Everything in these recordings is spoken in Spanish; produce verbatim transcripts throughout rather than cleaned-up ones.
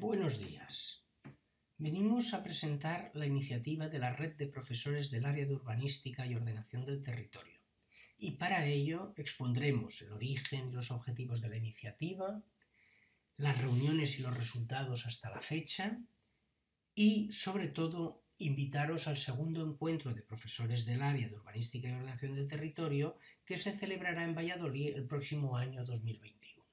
Buenos días. Venimos a presentar la iniciativa de la Red de Profesores del Área de Urbanística y Ordenación del Territorio. Y para ello expondremos el origen y los objetivos de la iniciativa, las reuniones y los resultados hasta la fecha y, sobre todo, invitaros al segundo encuentro de profesores del Área de Urbanística y Ordenación del Territorio que se celebrará en Valladolid el próximo año dos mil veintiuno.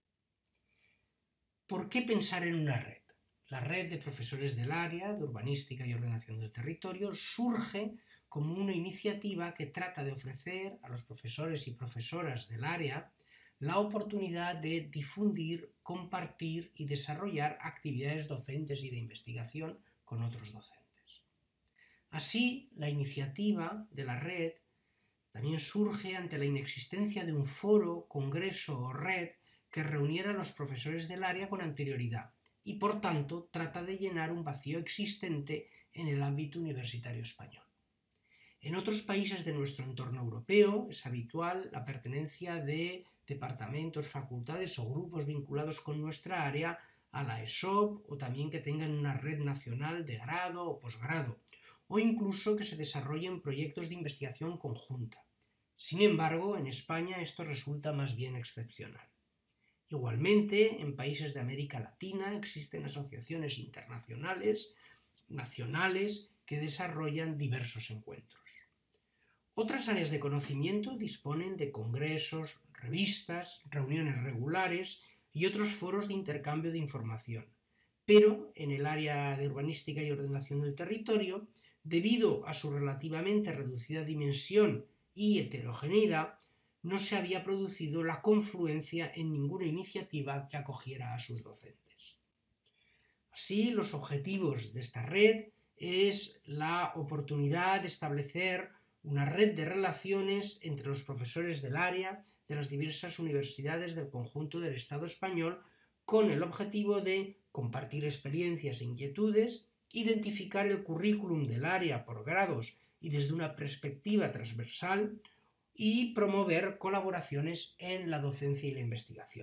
¿Por qué pensar en una red? La red de profesores del área de urbanística y ordenación del territorio surge como una iniciativa que trata de ofrecer a los profesores y profesoras del área la oportunidad de difundir, compartir y desarrollar actividades docentes y de investigación con otros docentes. Así, la iniciativa de la red también surge ante la inexistencia de un foro, congreso o red que reuniera a los profesores del área con anterioridad y, por tanto, trata de llenar un vacío existente en el ámbito universitario español. En otros países de nuestro entorno europeo es habitual la pertenencia de departamentos, facultades o grupos vinculados con nuestra área a la ESOP o también que tengan una red nacional de grado o posgrado o incluso que se desarrollen proyectos de investigación conjunta. Sin embargo, en España esto resulta más bien excepcional. Igualmente, en países de América Latina existen asociaciones internacionales, nacionales, que desarrollan diversos encuentros. Otras áreas de conocimiento disponen de congresos, revistas, reuniones regulares y otros foros de intercambio de información. Pero en el área de urbanística y ordenación del territorio, debido a su relativamente reducida dimensión y heterogeneidad, no se había producido la confluencia en ninguna iniciativa que acogiera a sus docentes. Así, los objetivos de esta red es la oportunidad de establecer una red de relaciones entre los profesores del área de las diversas universidades del conjunto del Estado español con el objetivo de compartir experiencias e inquietudes, identificar el currículum del área por grados y desde una perspectiva transversal, y promover colaboraciones en la docencia y la investigación.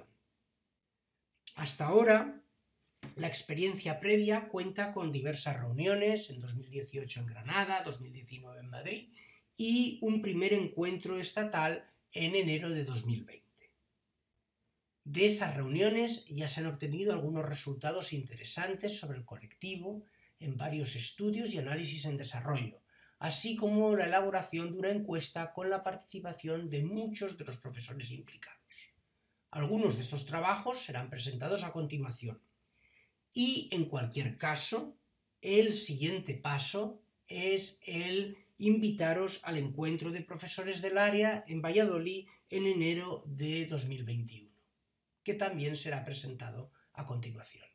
Hasta ahora, la experiencia previa cuenta con diversas reuniones, en dos mil dieciocho en Granada, dos mil diecinueve en Madrid, y un primer encuentro estatal en enero de dos mil veinte. De esas reuniones ya se han obtenido algunos resultados interesantes sobre el colectivo en varios estudios y análisis en desarrollo, así como la elaboración de una encuesta con la participación de muchos de los profesores implicados. Algunos de estos trabajos serán presentados a continuación. Y, en cualquier caso, el siguiente paso es el invitaros al encuentro de profesores del área en Valladolid en enero de dos mil veintiuno, que también será presentado a continuación.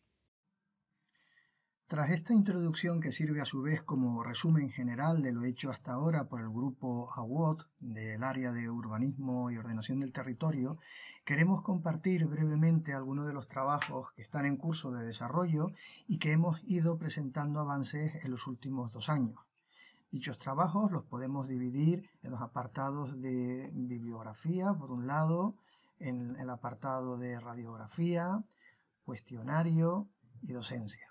Tras esta introducción, que sirve a su vez como resumen general de lo hecho hasta ahora por el grupo A W O T del área de urbanismo y ordenación del territorio, queremos compartir brevemente algunos de los trabajos que están en curso de desarrollo y que hemos ido presentando avances en los últimos dos años. Dichos trabajos los podemos dividir en los apartados de bibliografía, por un lado, en el apartado de radiografía, cuestionario y docencia.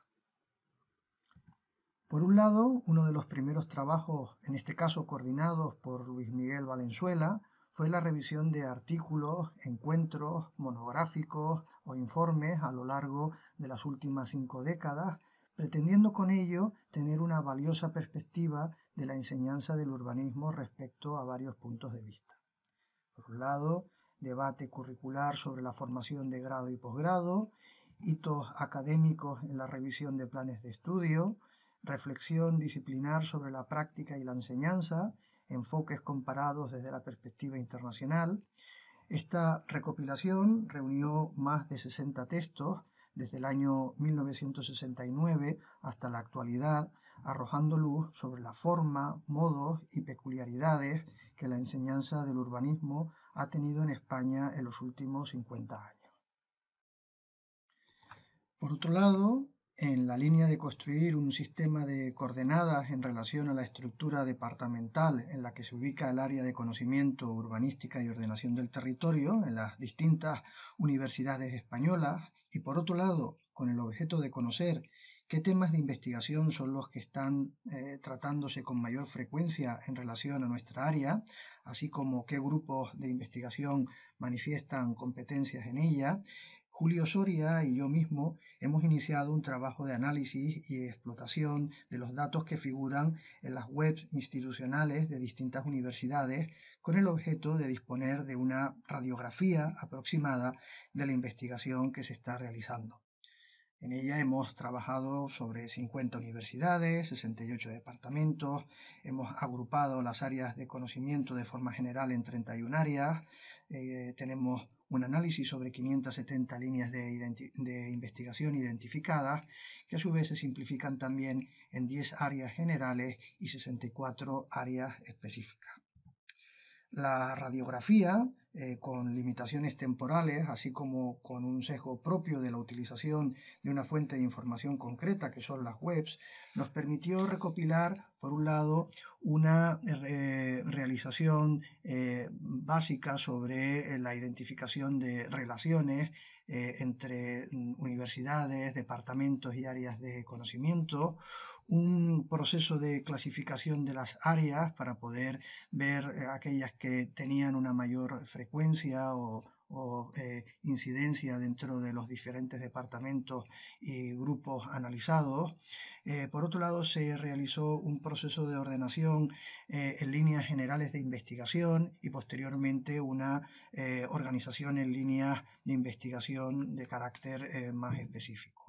Por un lado, uno de los primeros trabajos, en este caso coordinados por Luis Miguel Valenzuela, fue la revisión de artículos, encuentros, monográficos o informes a lo largo de las últimas cinco décadas, pretendiendo con ello tener una valiosa perspectiva de la enseñanza del urbanismo respecto a varios puntos de vista. Por un lado, debate curricular sobre la formación de grado y posgrado, hitos académicos en la revisión de planes de estudio, reflexión disciplinar sobre la práctica y la enseñanza, enfoques comparados desde la perspectiva internacional. Esta recopilación reunió más de sesenta textos desde el año mil novecientos sesenta y nueve hasta la actualidad, arrojando luz sobre la forma, modos y peculiaridades que la enseñanza del urbanismo ha tenido en España en los últimos cincuenta años. Por otro lado, en la línea de construir un sistema de coordenadas en relación a la estructura departamental en la que se ubica el área de conocimiento, urbanística y ordenación del territorio en las distintas universidades españolas y por otro lado, con el objeto de conocer qué temas de investigación son los que están eh, tratándose con mayor frecuencia en relación a nuestra área, así como qué grupos de investigación manifiestan competencias en ella, Julio Soria y yo mismo hemos iniciado un trabajo de análisis y explotación de los datos que figuran en las webs institucionales de distintas universidades con el objeto de disponer de una radiografía aproximada de la investigación que se está realizando. En ella hemos trabajado sobre cincuenta universidades, sesenta y ocho departamentos, hemos agrupado las áreas de conocimiento de forma general en treinta y una áreas, eh, tenemos un análisis sobre quinientas setenta líneas de, de investigación identificadas, que a su vez se simplifican también en diez áreas generales y sesenta y cuatro áreas específicas. La radiografía, eh, con limitaciones temporales, así como con un sesgo propio de la utilización de una fuente de información concreta, que son las webs, nos permitió recopilar, por un lado, una eh, realización eh, básica sobre eh, la identificación de relaciones eh, entre universidades, departamentos y áreas de conocimiento, un proceso de clasificación de las áreas para poder ver eh, aquellas que tenían una mayor frecuencia o, o eh, incidencia dentro de los diferentes departamentos y grupos analizados. Eh, por otro lado, se realizó un proceso de ordenación eh, en líneas generales de investigación y posteriormente una eh, organización en líneas de investigación de carácter eh, más específico.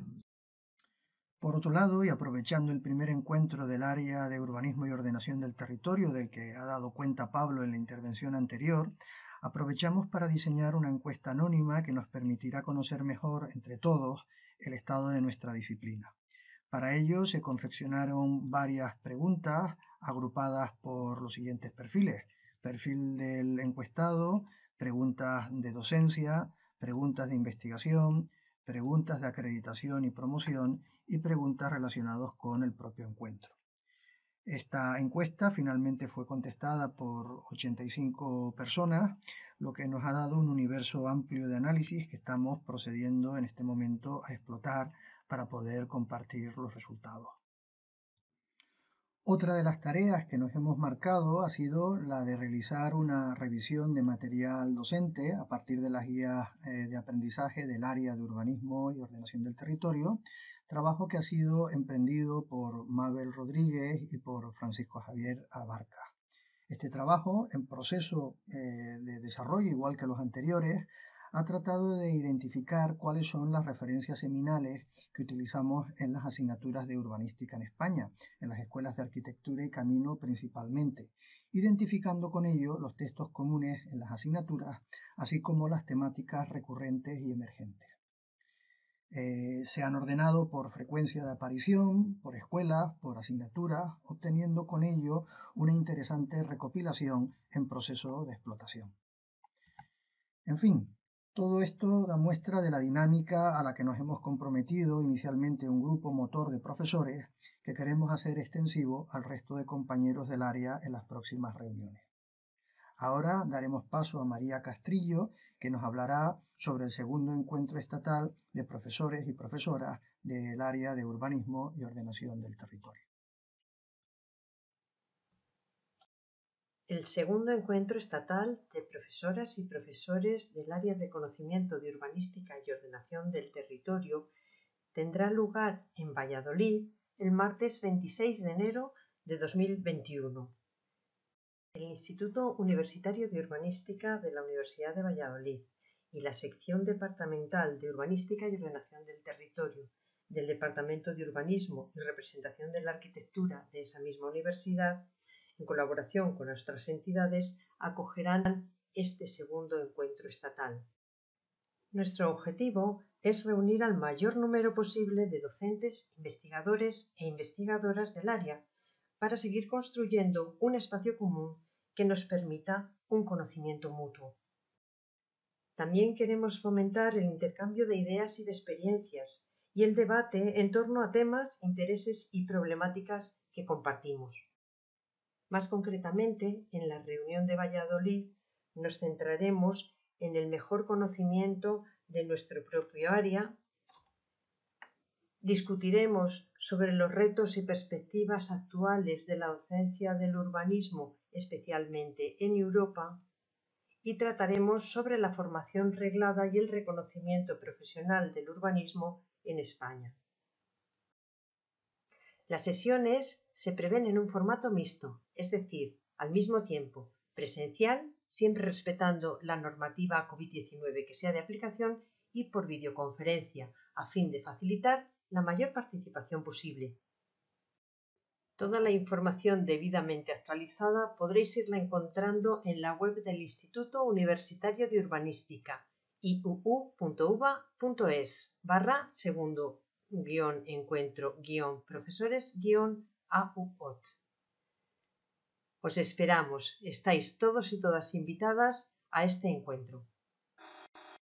Por otro lado, y aprovechando el primer encuentro del área de urbanismo y ordenación del territorio del que ha dado cuenta Pablo en la intervención anterior, aprovechamos para diseñar una encuesta anónima que nos permitirá conocer mejor entre todos el estado de nuestra disciplina. Para ello se confeccionaron varias preguntas agrupadas por los siguientes perfiles: perfil del encuestado, preguntas de docencia, preguntas de investigación, preguntas de acreditación y promoción y preguntas relacionadas con el propio encuentro. Esta encuesta finalmente fue contestada por ochenta y cinco personas, lo que nos ha dado un universo amplio de análisis que estamos procediendo en este momento a explotar para poder compartir los resultados. Otra de las tareas que nos hemos marcado ha sido la de realizar una revisión de material docente a partir de las guías eh, de aprendizaje del área de urbanismo y ordenación del territorio, trabajo que ha sido emprendido por Mabel Rodríguez y por Francisco Javier Abarca. Este trabajo, en proceso eh, de desarrollo, igual que los anteriores, ha tratado de identificar cuáles son las referencias seminales que utilizamos en las asignaturas de urbanística en España, en las escuelas de arquitectura y camino principalmente, identificando con ello los textos comunes en las asignaturas, así como las temáticas recurrentes y emergentes. Eh, se han ordenado por frecuencia de aparición, por escuelas, por asignaturas, obteniendo con ello una interesante recopilación en proceso de explotación. En fin, todo esto da muestra de la dinámica a la que nos hemos comprometido inicialmente un grupo motor de profesores que queremos hacer extensivo al resto de compañeros del área en las próximas reuniones. Ahora daremos paso a María Castrillo, que nos hablará sobre el segundo encuentro estatal de profesores y profesoras del área de urbanismo y ordenación del territorio. El segundo encuentro estatal de profesoras y profesores del área de conocimiento de urbanística y ordenación del territorio tendrá lugar en Valladolid el martes veintiséis de enero de dos mil veintiuno. El Instituto Universitario de Urbanística de la Universidad de Valladolid y la sección departamental de Urbanística y Ordenación del Territorio del Departamento de Urbanismo y Representación de la Arquitectura de esa misma universidad, en colaboración con nuestras entidades, acogerán este segundo encuentro estatal. Nuestro objetivo es reunir al mayor número posible de docentes, investigadores e investigadoras del área para seguir construyendo un espacio común que nos permita un conocimiento mutuo. También queremos fomentar el intercambio de ideas y de experiencias y el debate en torno a temas, intereses y problemáticas que compartimos. Más concretamente, en la reunión de Valladolid nos centraremos en el mejor conocimiento de nuestro propio área. Discutiremos sobre los retos y perspectivas actuales de la docencia del urbanismo, especialmente en Europa, y trataremos sobre la formación reglada y el reconocimiento profesional del urbanismo en España. Las sesiones se prevén en un formato mixto, es decir, al mismo tiempo presencial, siempre respetando la normativa COVID diecinueve que sea de aplicación, y por videoconferencia, a fin de facilitar la mayor participación posible. Toda la información debidamente actualizada podréis irla encontrando en la web del Instituto Universitario de Urbanística, i u u punto u b a punto es barra segundo guión encuentro guión profesores guión a u o t. Os esperamos, estáis todos y todas invitadas a este encuentro.